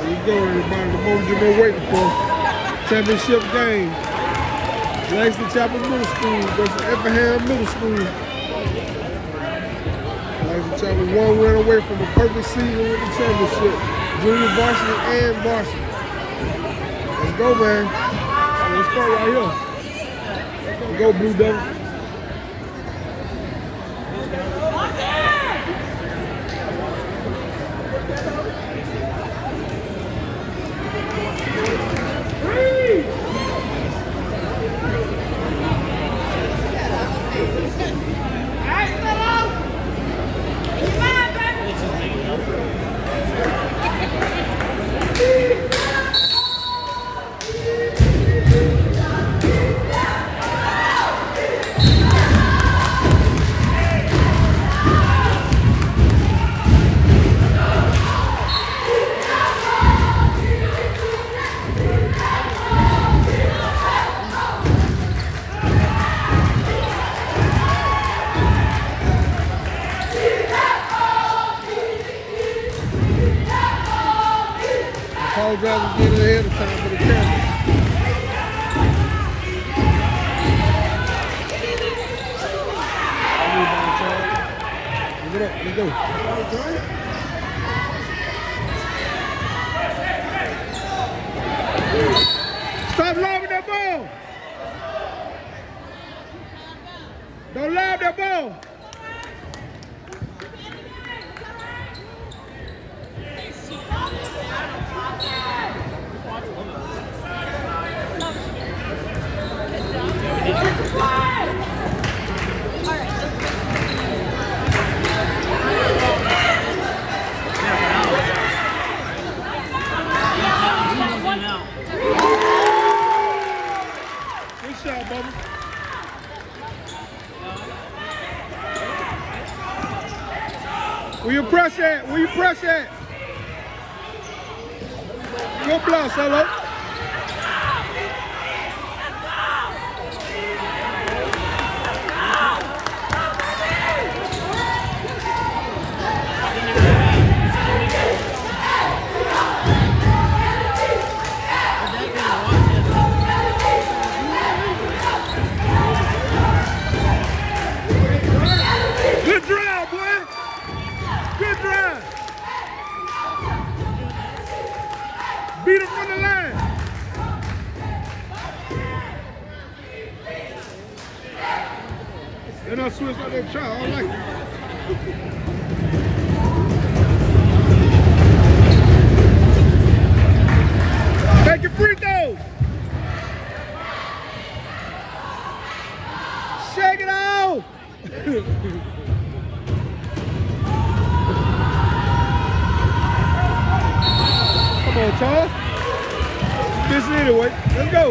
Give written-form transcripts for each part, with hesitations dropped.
Here we go, everybody. The moment you've been waiting for. Championship game. Langston Chapel Middle School versus Effingham Middle School. Langston Chapel 1 win away from a perfect season with the championship. Junior varsity and varsity. Let's go, man. Let's start right here. Let's go, Blue Devil. All drivers get it ahead of time for the camera. Get up, let's go. Stop lobbing that ball. Don't lob that ball. Good shot, Bubba. Where you press at? Where you press at? Good block, Solo. Beat him from the line. Then I'll switch out that child. I like it. Take your free throw. Shake it off. Come on, Charles. Missing anyway. Let's go.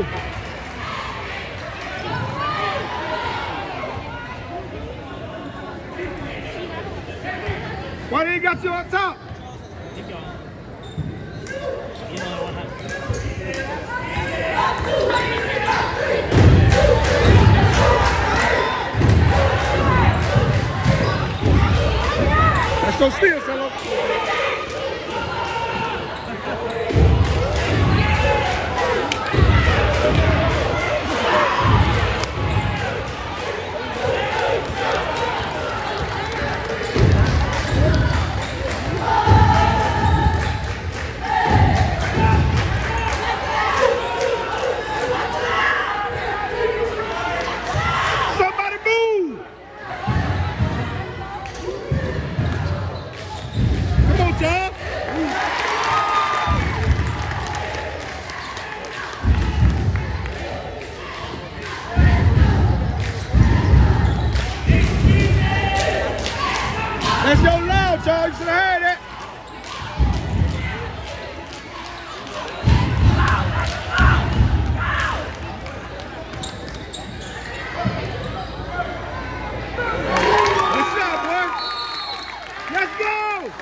Why they got you on top? Keep going. Let's go steal, fellow. That's your loud, Charles. You should have heard it. Good shot, boy. Let's go.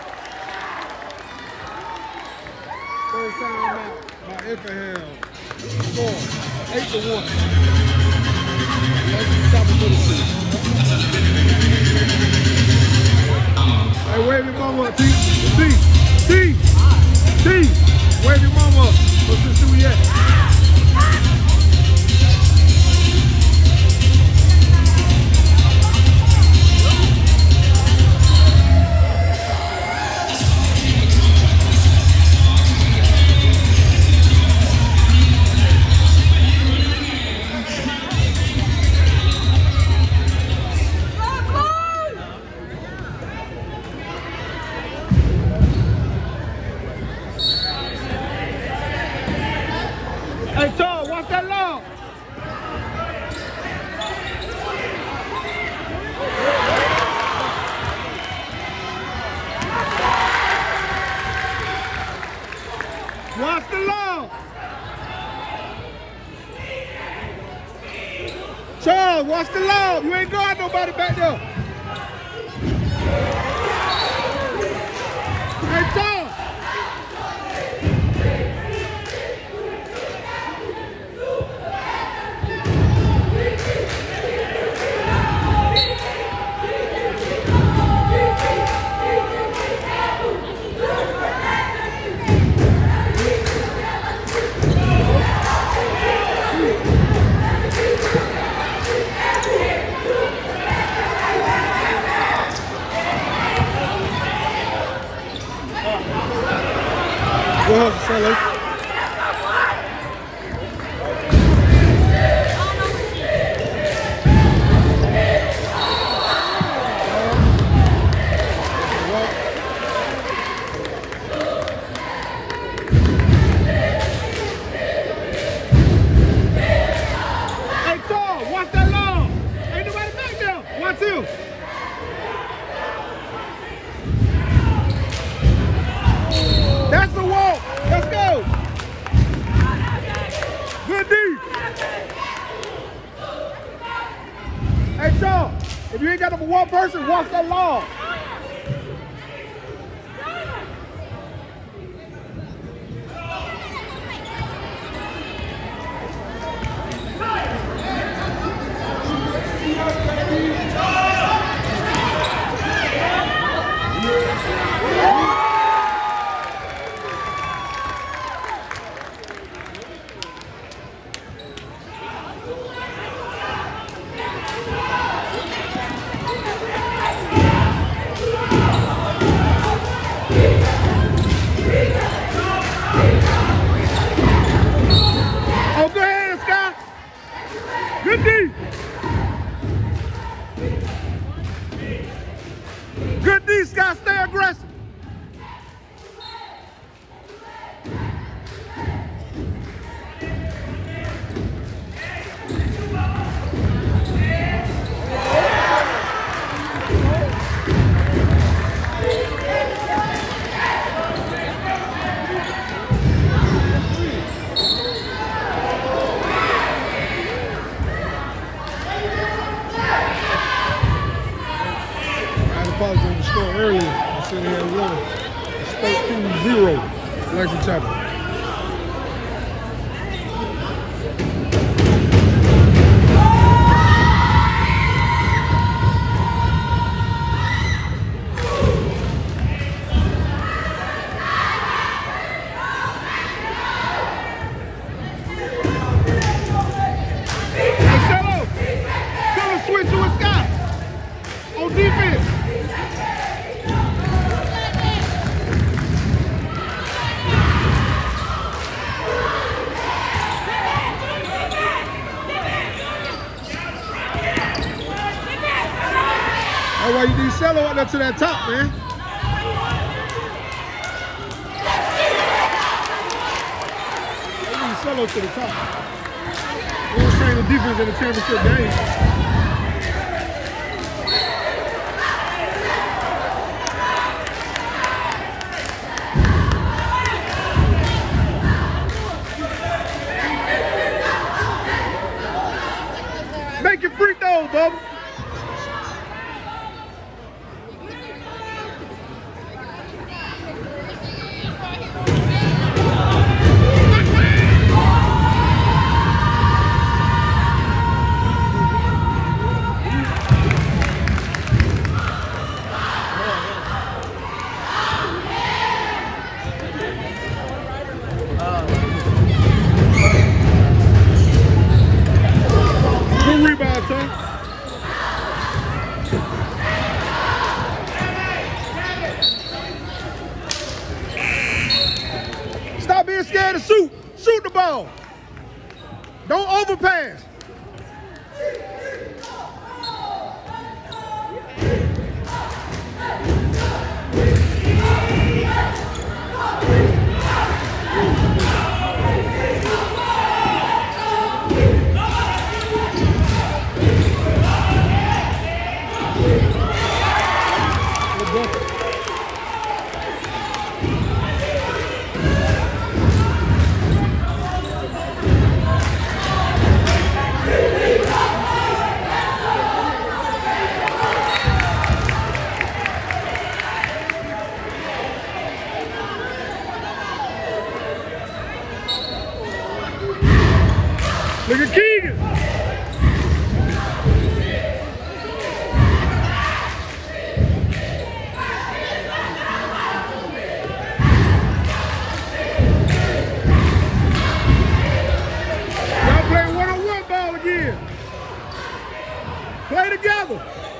First time out by Effingham. Score 8-1. Let's stop it for the season. Hey, wave your mama up, T. T. T. T. Wave Watch the law. Charles, watch the law. You ain't got nobody back there. Hey, Charles. Go ahead, Sally. Hey, Charles, watch that law. Ain't nobody back there. Watch him. That's the walk. Let's go. Good D. Hey, Sean, if you ain't got number one person, watch that law. Good D, Scott. Stay aggressive. On the score earlier. I said he had winning. It's 13-0. Langston Chapel. That's why you need Cello up there to that top, man. You need Cello to the top. We were saying the defense in the championship game. Make your free throw, Bubba. Good rebound, Tom. Stop being scared to shoot. Shoot the ball. Don't overpass. Look at Keegan. Y'all play one-on-one ball again. Play together.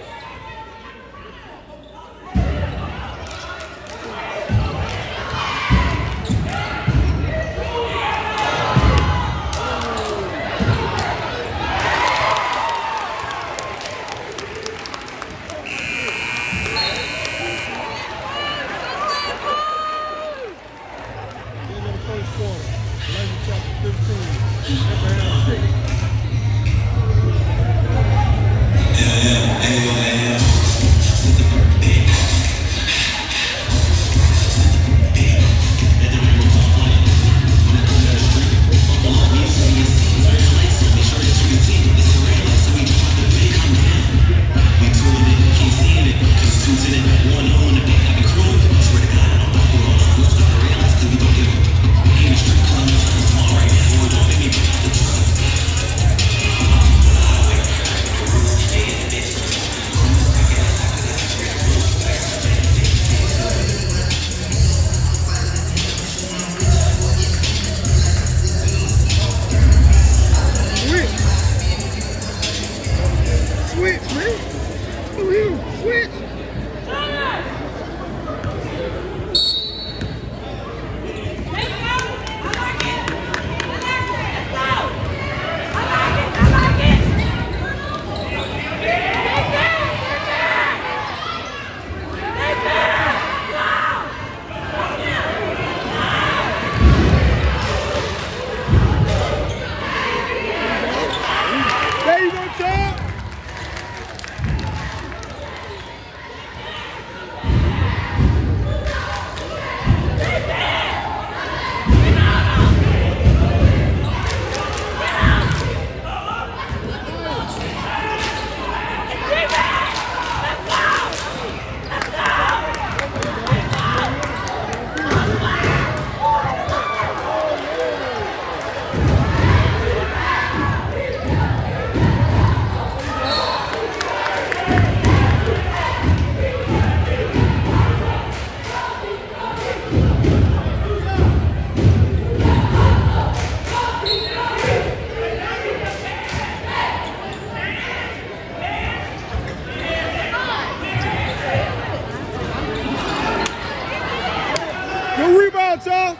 Good rebound, y'all.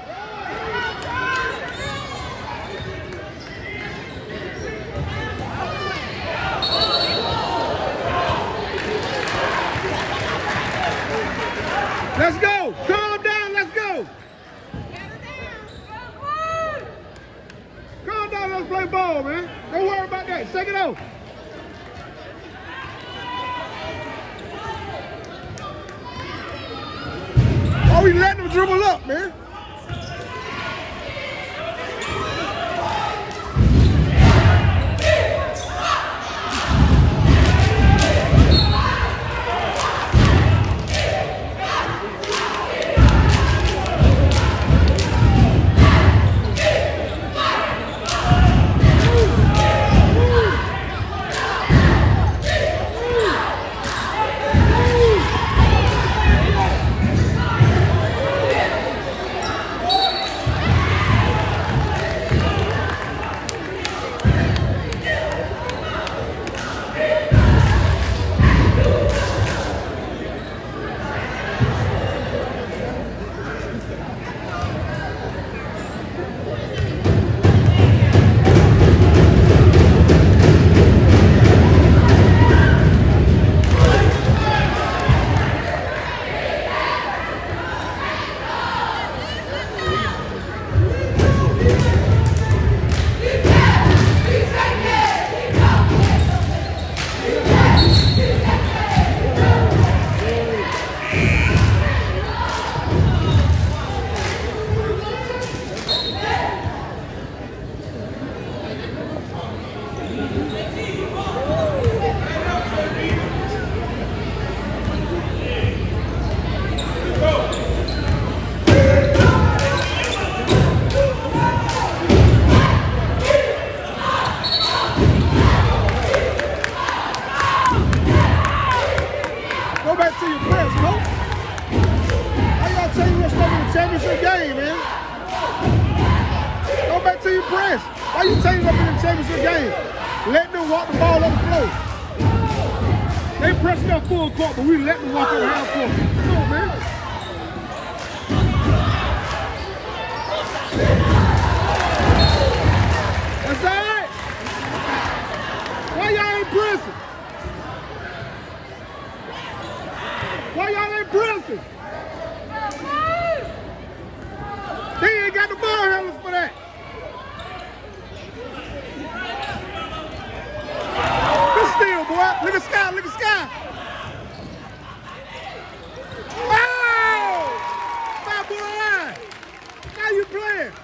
Let's go. Calm down. Let's go. Calm down. Let's play ball, man. Don't worry about that. Shake it off. Oh, we letting them dribble up, man. your game, man. Go back to your press. Why you changing up in the championship game? Let them walk the ball on the floor. They pressing up full court, but we let them walk over half court. Come on, man. That's all right. Why y'all ain't pressing? Why y'all ain't pressing? They ain't got the ball handlers for that. Good steal, boy. Look at Sky, look at Sky. Oh! Stop on the line. How you playing?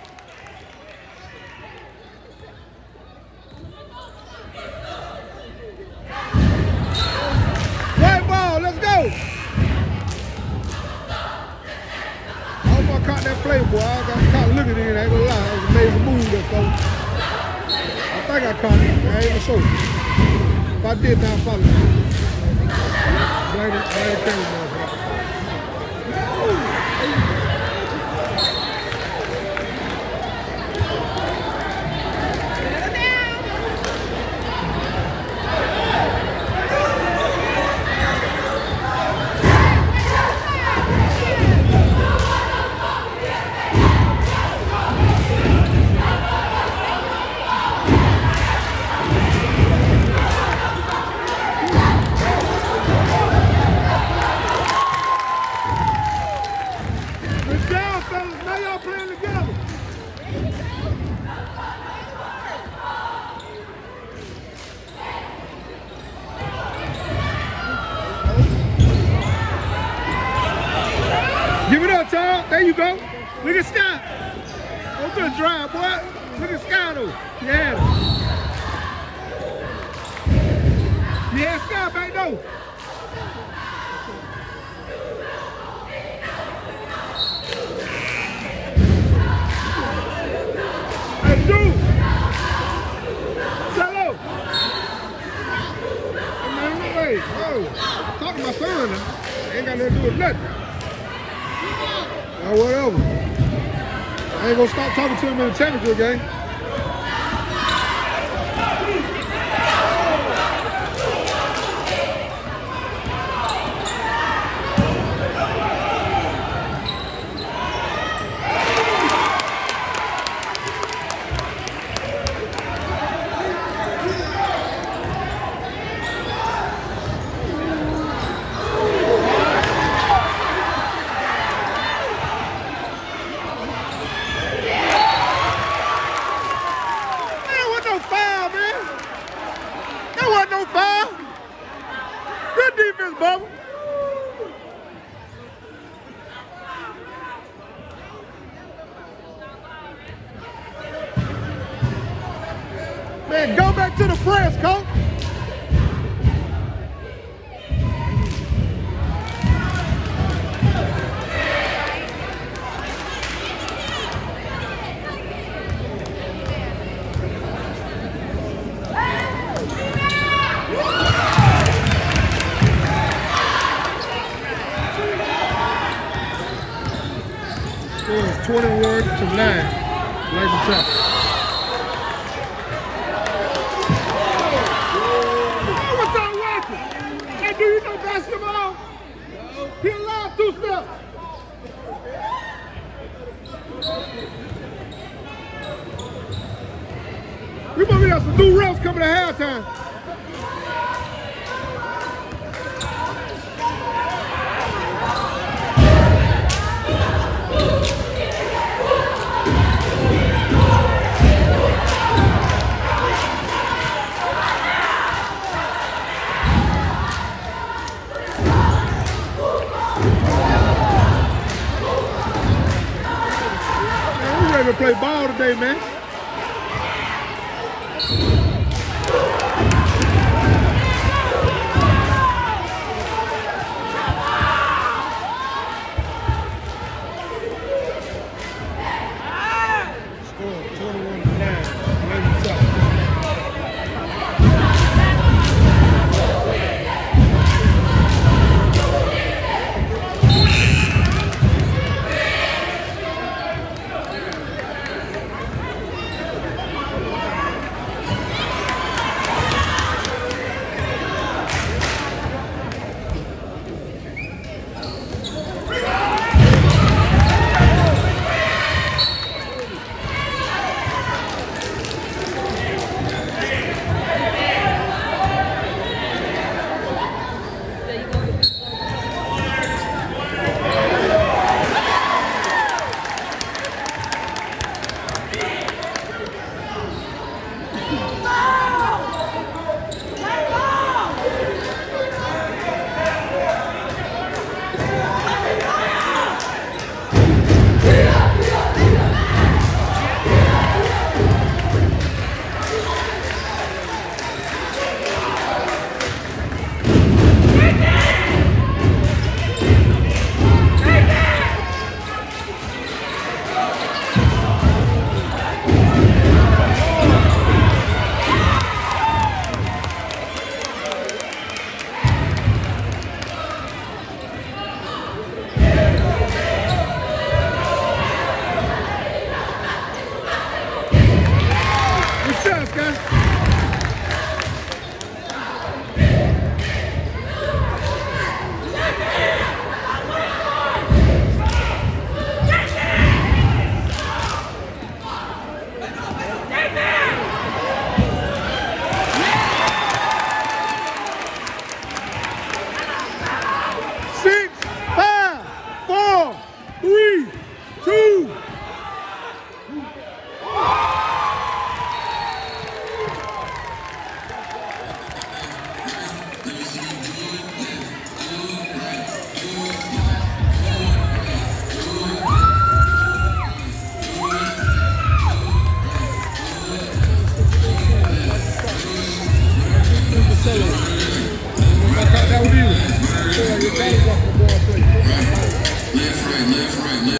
White ball, let's go. I hope I caught that play, boy. I got caught looking at it. I ain't gonna lie. That was an amazing move there, folks. I think I caught it. I ain't even sure. If I did, now I follow it. Blame the camera, motherfucker. Give it up, Tom. There you go. Look at Sky. Go to the drive, boy. Look at Sky, though. Yeah. Yeah, Sky back, though. Hey, dude. Hello. Hey, man, hey, oh, talk to my son now. Ain't got nothing to do with nothing. Or whatever. I ain't gonna stop talking to him in the championship game. Man, go back to the press, coach. Score is 21-9. Langston Chapel. Do you know basketball? He allowed two-step. We must have some new refs coming at halftime. To play ball today, man. Score 21-9. solo. I caught that with you. I feel like your college off the ball play.